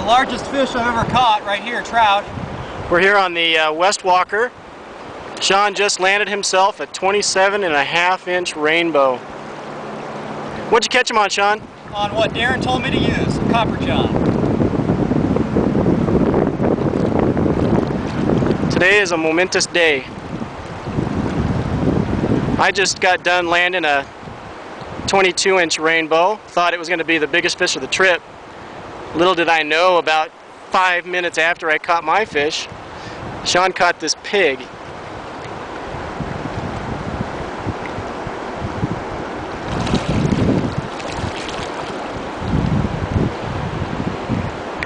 the largest fish I've ever caught right here, trout. We're here on the West Walker. Sean just landed himself a 27.5-inch rainbow. What'd you catch him on, Sean? On what Darren told me to use, copper john. Today is a momentous day. I just got done landing a 22-inch rainbow. Thought it was going to be the biggest fish of the trip. Little did I know, about 5 minutes after I caught my fish, Sean caught this pig.